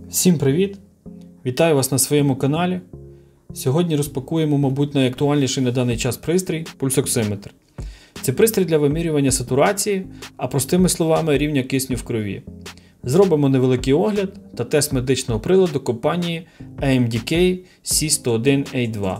Всім привіт! Вітаю вас на своєму каналі. Сьогодні розпакуємо, мабуть, найактуальніший на даний час пристрій – пульсоксиметр. Це пристрій для вимірювання сатурації, а простими словами рівня кисню в крові. Зробимо невеликий огляд та тест медичного приладу компанії AMDK C101A2.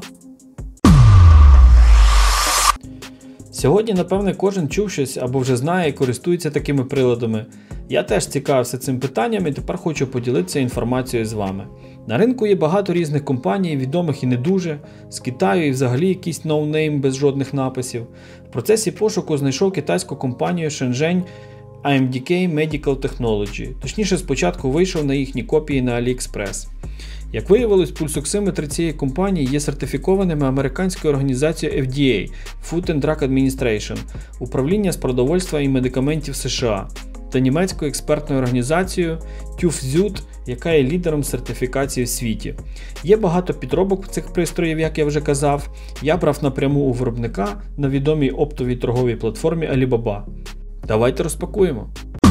Сьогодні, напевне, кожен чув щось або вже знає і користується такими приладами. Я теж цікавився цим питанням і тепер хочу поділитися інформацією з вами. На ринку є багато різних компаній, відомих і не дуже, з Китаю і взагалі якийсь ноунейм без жодних написів. В процесі пошуку знайшов китайську компанію Shenzhen AMDK Medical Technology. Точніше, спочатку вийшов на їхні копії на AliExpress. Як виявилось, пульсоксиметри цієї компанії є сертифікованими американською організацією FDA Food and Drug Administration, Управління з продовольства і медикаментів США, та німецькою експертною організацією TÜV SÜD, яка є лідером сертифікації в світі. Є багато підробок цих пристроїв, як я вже казав. Я брав напряму у виробника на відомій оптовій торговій платформі Alibaba. Давайте розпакуємо.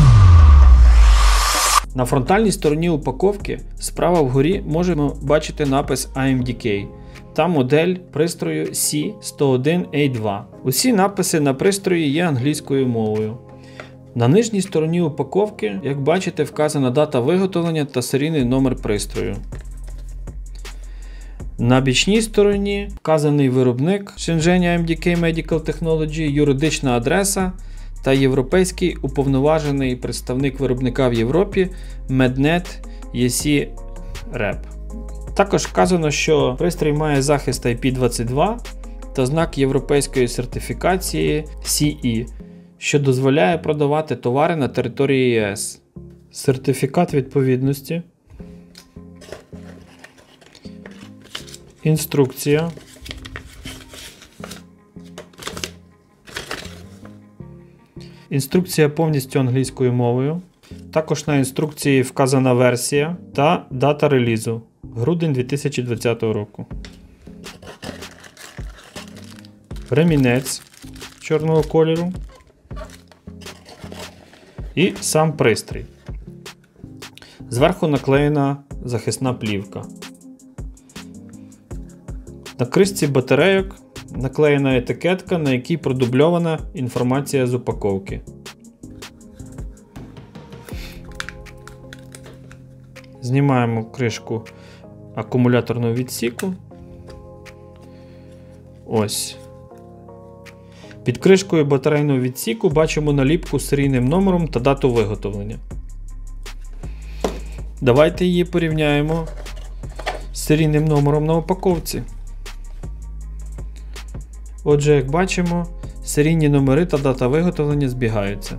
На фронтальній стороні упаковки справа вгорі можемо бачити напис AMDK та модель пристрою C101A2. Усі написи на пристрої є англійською мовою. На нижній стороні упаковки, як бачите, вказана дата виготовлення та серійний номер пристрою. На бічній стороні вказаний виробник Shenzhen AMDK Medical Technology, юридична адреса та європейський уповноважений представник виробника в Європі Mednet EC Rep. Також вказано, що пристрій має захист IP22 та знак європейської сертифікації CE, що дозволяє продавати товари на території ЄС. Сертифікат відповідності, інструкція, інструкція повністю англійською мовою. Також на інструкції вказана версія та дата релізу – грудень 2020 року. Ремінець чорного кольору. І сам пристрій. Зверху наклеєна захисна плівка. На кришці батарейок наклеєна етикетка, на якій продубльована інформація з упаковки. Знімаємо кришку акумуляторного відсіку. Ось. Під кришкою батарейного відсіку бачимо наліпку з серійним номером та дату виготовлення. Давайте її порівняємо з серійним номером на упаковці. Отже, як бачимо, серійні номери та дата виготовлення збігаються.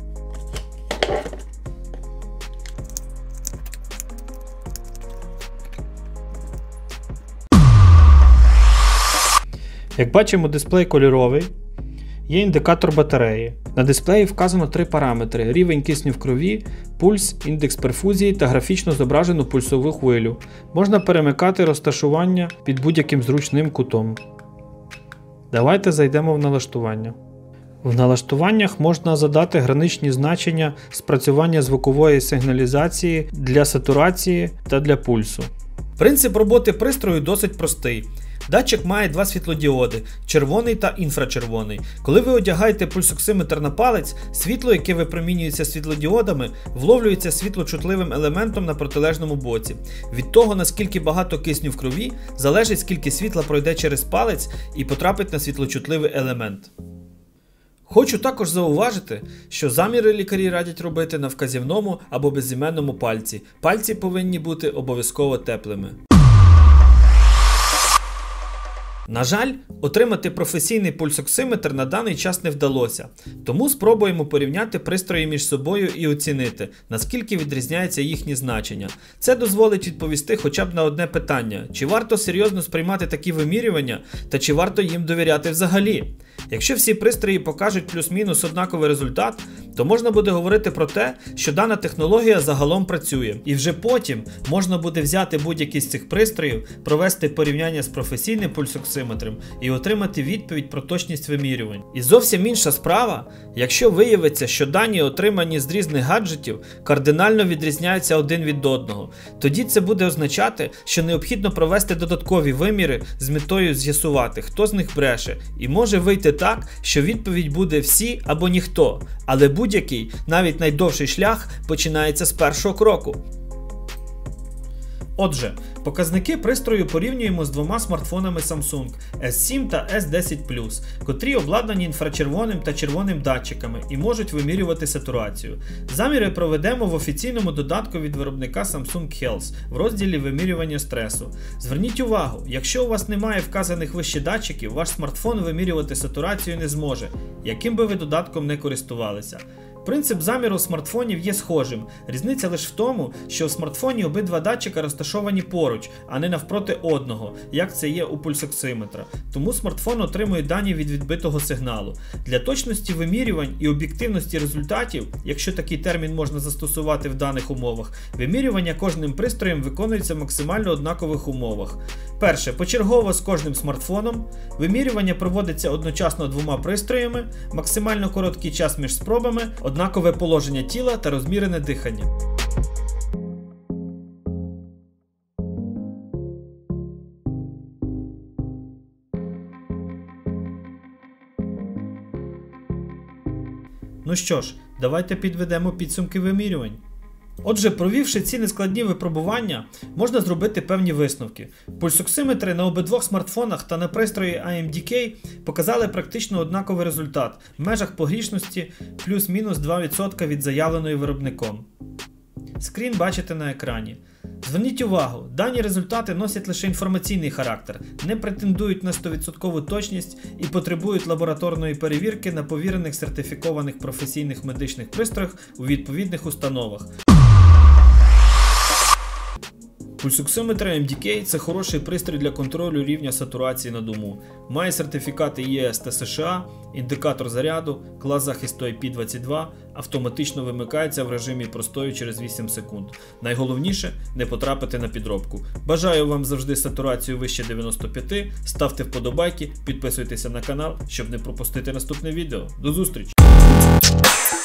Як бачимо, дисплей кольоровий. Є індикатор батареї. На дисплеї вказано три параметри: рівень кисню в крові, пульс, індекс перфузії та графічно зображену пульсову хвилю. Можна перемикати розташування під будь-яким зручним кутом. Давайте зайдемо в налаштування. В налаштуваннях можна задати граничні значення спрацювання звукової сигналізації для сатурації та для пульсу. Принцип роботи пристрою досить простий. Датчик має два світлодіоди – червоний та інфрачервоний. Коли ви одягаєте пульсоксиметр на палець, світло, яке випромінюється світлодіодами, вловлюється світлочутливим елементом на протилежному боці. Від того, наскільки багато кисню в крові, залежить, скільки світла пройде через палець і потрапить на світлочутливий елемент. Хочу також зауважити, що заміри лікарі радять робити на вказівному або безіменному пальці. Пальці повинні бути обов'язково теплими. На жаль, отримати професійний пульсоксиметр на даний час не вдалося, тому спробуємо порівняти пристрої між собою і оцінити, наскільки відрізняються їхні значення. Це дозволить відповісти хоча б на одне питання: чи варто серйозно сприймати такі вимірювання, та чи варто їм довіряти взагалі? Якщо всі пристрої покажуть плюс-мінус однаковий результат, то можна буде говорити про те, що дана технологія загалом працює. І вже потім можна буде взяти будь-який з цих пристроїв, провести порівняння з професійним пульсоксиметром пульсоксиметром і отримати відповідь про точність вимірювань. І зовсім інша справа, якщо виявиться, що дані, отримані з різних гаджетів, кардинально відрізняються один від одного. Тоді це буде означати, що необхідно провести додаткові виміри з метою з'ясувати, хто з них бреше. І може вийти так, що відповідь буде всі або ніхто, але будь-який, навіть найдовший шлях починається з першого кроку. Отже, показники пристрою порівнюємо з двома смартфонами Samsung S7 та S10 Plus, котрі обладнані інфрачервоним та червоним датчиками і можуть вимірювати сатурацію. Заміри проведемо в офіційному додатку від виробника Samsung Health в розділі вимірювання стресу. Зверніть увагу, якщо у вас немає вказаних вище датчиків, ваш смартфон вимірювати сатурацію не зможе, яким би ви додатком не користувалися. Принцип заміру смартфонів є схожим, різниця лише в тому, що в смартфоні обидва датчика розташовані поруч, а не навпроти одного, як це є у пульсоксиметра. Тому смартфон отримує дані від відбитого сигналу. Для точності вимірювань і об'єктивності результатів, якщо такий термін можна застосувати в даних умовах, вимірювання кожним пристроєм виконується в максимально однакових умовах. Перше, почергово з кожним смартфоном, вимірювання проводиться одночасно двома пристроями, максимально короткий час між спробами, однакове положення тіла та розмірене дихання. Ну що ж, давайте підведемо підсумки вимірювань. Отже, провівши ці нескладні випробування, можна зробити певні висновки. Пульсоксиметри на обидвох смартфонах та на пристрої AMD-K показали практично однаковий результат в межах погрішності плюс-мінус 2% від заявленої виробником. Скрін бачите на екрані. Зверніть увагу, дані результати носять лише інформаційний характер, не претендують на 100% точність і потребують лабораторної перевірки на повірених сертифікованих професійних медичних пристроях у відповідних установах. Пульсоксиметр AMD-K – це хороший пристрій для контролю рівня сатурації на дому. Має сертифікати ЄС та США, індикатор заряду, клас захисту IP22, автоматично вимикається в режимі простою через 8 секунд. Найголовніше – не потрапити на підробку. Бажаю вам завжди сатурацію вище 95, ставте вподобайки, підписуйтеся на канал, щоб не пропустити наступне відео. До зустрічі!